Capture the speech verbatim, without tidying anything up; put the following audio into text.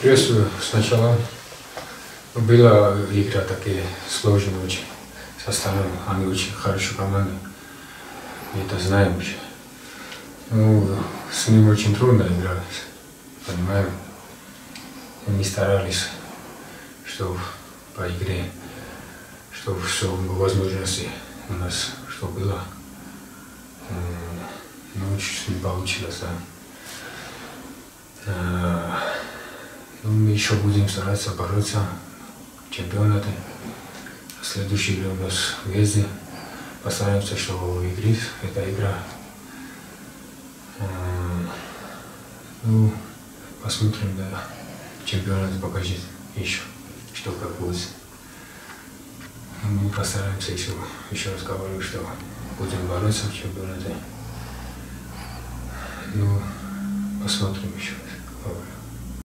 приветствую. Сначала была игра такие сложная очень. Со стороны они очень хорошая команда. Мы это знаем уже. Ну, с ним очень трудно играть. Понимаем. Мы старались, чтобы по игре, чтобы все возможности у нас, что было. Ну, чуть не получилось, да. Ну, мы еще будем стараться бороться в чемпионате. Следующий игра у нас в въезде. Постараемся, чтобы выиграть эта игра. Ну, посмотрим, да. Чемпионат покажет еще, что как будет. Мы постараемся еще, еще раз говорю, что будем бороться в чемпионате. Ну, посмотрим еще.